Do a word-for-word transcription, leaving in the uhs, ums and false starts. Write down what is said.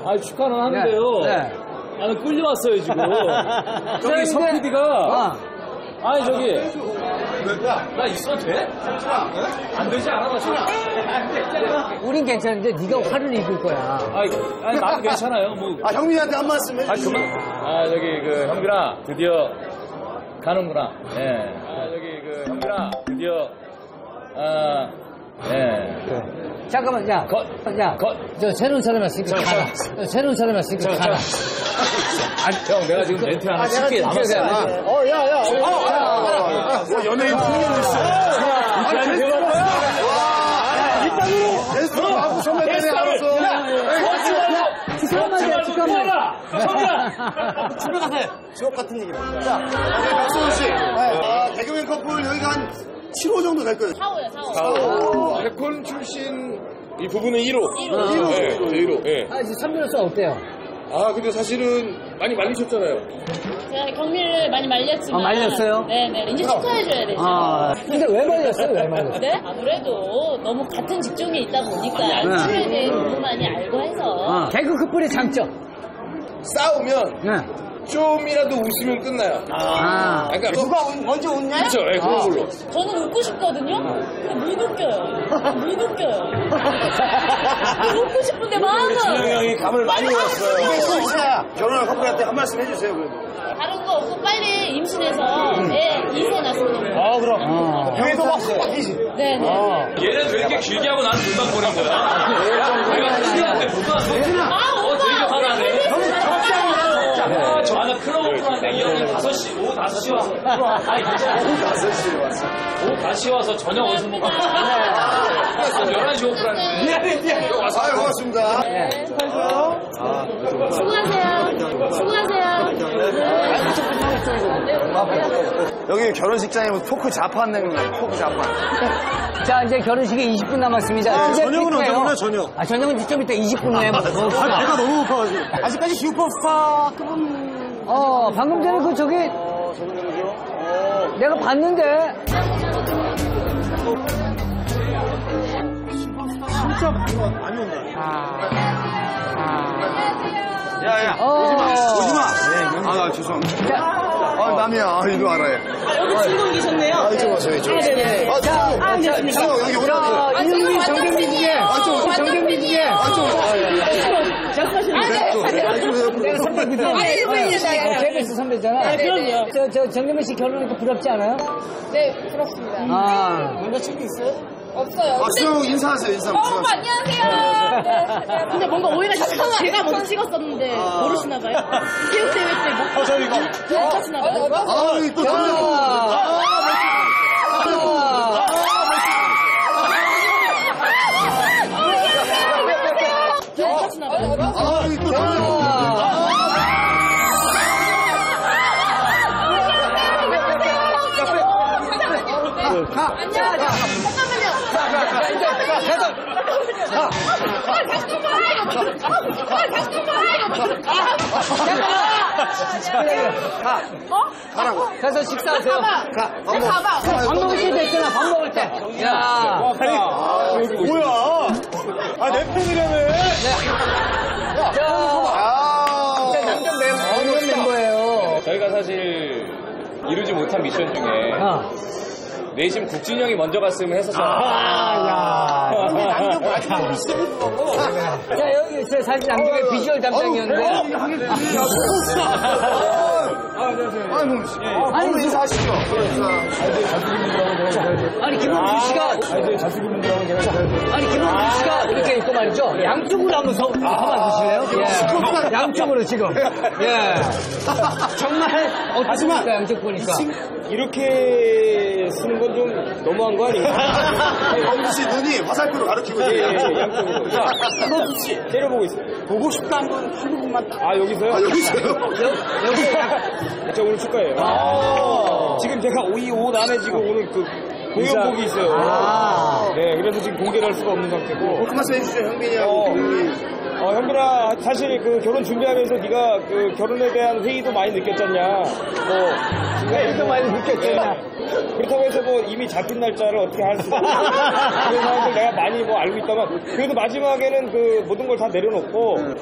아, 축하는 하는데요. 네. 네. 아, 끌려왔어요, 지금. 저기 석 피디가. 어. 아니, 저기. 나 있어도 돼? 안 되지 않아, 나 지금. 우린 괜찮은데 네가 화를 입을 거야. 아니, 아니, 나도 괜찮아요. 뭐. 아, 형님한테 한 말씀 해주세요. 아, 그만. 아, 저기, 그, 형빈아, 드디어 가는구나. 예. 아, 저기, 그, 형빈아, 드디어, 아, 예. 그래. 잠깐만, 야. 거, 야. 거. 저 새로운 사람 왔으니까 가라. 저, 새로운 사람 왔으니까 가라. 아니, 형, 내가 지금 멘트 하나 쉽게 남았어. 어, 야, 야. 어, 야. 연예인 풍년이 있어. 아니, 대박. 이빨로 게스트로 하고 선배 때문에 알았어. 잠깐만, 잠깐만. 집에 가세요. 지옥 같은 얘기다. 자, 박수현 씨. 아, 개그맨 커플 여기가 한 칠 호 정도 될 거예요. 사 호요, 사 호. 백콘 출신 이 부부는 일 호. 일 호. 일 호. 네, 일 호. 네. 아, 이제 선배로서 어때요? 아, 근데 사실은 많이 말리셨잖아요. 제가 경미를 많이 말렸지만. 아, 말렸어요? 네네. 이제 축하해줘야 되죠. 아, 근데 왜 말렸어요? 왜 말렸어요? 네? 아무래도 너무 같은 직종에 있다 보니까 연출에 대해 너무 많이 알고 해서. 어, 개그 커플의 장점. 싸우면 네. 좀이라도 웃으면 끝나요. 아. 그러니까 누가 먼저 웃냐? 그렇죠. 네, 그런 걸로. 저는 웃고 싶거든요? 근데 못 웃겨요. 못 웃겨요. 웃고 싶은데 마음은. 준영이 형이 감을 많이 왔어요. 이게 진짜 결혼할 커플한테 한 말씀 해주세요, 그래도. 다른 거 없고 빨리 임신해서 애 이세 났으면 너무. 아, 그럼. 어. 그래도 막 바뀌지. 네네. 얘는 왜 이렇게 길게 하고 나는 금방 보낸 거야? 내가 피디한테 보고 왔어. 아, 어, 되게 오빠! 화나네. 아, 저 하나 클럽오픈한데 이 형이 다섯 시, 오후 다섯 시 와서. 아니, 괜찮아. 다섯 시에 왔어. 오후 다섯 시 와서 저녁 어디서 먹어? 열한 시 오픈하는데. 미안해, 미안해. 아유, 고맙습니다. 수고하세요. 수고하세요. 여기 결혼식장에 뭐 포크 자판 내는 거야, 포크 자판. 자, 이제 결혼식이 이십 분 남았습니다. 아, 이제 저녁은 언제 픽해요. 먹나, 저녁? 아, 저녁은 좀 이따 이십 분 후에 먹어. 아, 배가 너무 고파가지고. 아직까지 슈퍼스타 어, 방금 전에 그 저기 내가 봤는데. 진짜 많이 온다. 야, 야. 어. 오지 마. 오지 마. 아, 나 죄송합니다. 자, 아, 남이야. 아, 이거 알아요. 여기 주인공 계셨네요. 아, 이쪽 와세요, 이쪽. 아, 네네. 아, 자, 아, 네. 여기 자, 오라고. 이름이 정경민 중에. 아, 좀. 정경민 중에. 아, 좀. 내가 선배거든. 케이비에스 선배잖아. 네, 그럼요. 저, 저, 정경민 씨 결혼하니까 부럽지 않아요? 네, 부럽습니다. 아. 남자친구 있어요? 없어요. 아, 수영 인사하세요, 인사. 어, 오빠 안녕하세요. 네. 근데 뭔가 오해가 잠깐만 제가 먼저 찍었었는데 모르시나 봐요. 체육대회 때 뭐. 어, 저 이거. 기억하시나 봐요. 아, 이거 또 돌려. 기억하시나 봐요. 아, 이거 또 돌려. 가. 안녕하세요. 잠깐만요. 가, 가, 가. 이제 가. 해도. 가. 아, 잠깐만. 아, 잠깐만. 가. 어? 가라고. 가서 식사하세요. 가. 밥 먹어. 가봐. 밥 먹을 때도 있잖아, 밥 먹을 때. 야. 뭐야? 아, 내 팬이라며. 자. 아. 남편 멤버, 남편 멤버예요. 저희가 사실 이루지 못한 미션 중에 어. 내심 국진형이 먼저 갔으면 했었잖아. 아, 야. 자, 여기 제 사진 남쪽에 비주얼 담당이었는데. 아니, 뭐, 아니, 인사하시죠. 아니, 김홍준 씨가. 아니, 김홍준 씨가 이렇게 있고 말이죠. 양쪽으로 한번 서, 아, 한번 드실래요? 예. 양쪽으로 지금. 예. 정말, 어떻습니까, 양쪽 보니까. 이렇게 쓰는 건 좀 너무한 거 아닌가? 범수 씨 눈이 화살표로 가르치고 있어요. 예, 예, 양쪽으로. 자, 범수 씨 때려보고 있어요. 보고 싶다 한 번, 한 부분만. 아, 여기서요? 아, 여기 있어요? 여기. 저 오늘 축가예요. 아~ 지금 제가 이 옷 안에 지금 오늘 그 공연복이 있어요. 아. 네, 그래서 지금 공개를 할 수가 없는 상태고. 한 말씀 해주세요, 형빈이하고. 어. 우리. 어, 현빈아, 사실 그 결혼 준비하면서 네가 그 결혼에 대한 회의도 많이 느꼈잖냐. 뭐, 회의도 많이 느꼈잖아. 그렇다고 해서 뭐 이미 잡힌 날짜를 어떻게 할 수가 없어. 그런 상황들 내가 많이 뭐 알고 있다만, 그래도 마지막에는 그 모든 걸 다 내려놓고,